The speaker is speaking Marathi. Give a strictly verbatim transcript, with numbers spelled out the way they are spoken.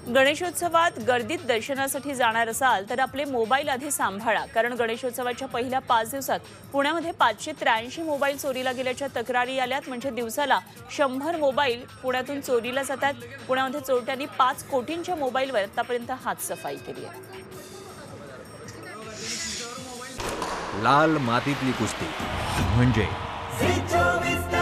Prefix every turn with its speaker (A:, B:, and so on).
A: गणेशोत्सवात गर्दीत दर्शनासाठी जाणार असाल तर आपले मोबाईल आधी सांभाळा, कारण गणेशोत्सवाच्या पहिल्या पाच दिवसात पुण्यामध्ये पाचशे त्र्याऐंशी मोबाईल चोरीला गेल्याच्या तक्रारी आल्यात। म्हणजे दिवसाला शंभर मोबाईल पुण्यातून चोरीला जातात। पुण्यामध्ये चोरट्यांनी पाच कोटींच्या मोबाईलवर आतापर्यंत हातसफाई केली आहे।
B: लाल मातीतली कुस्ती म्हणजे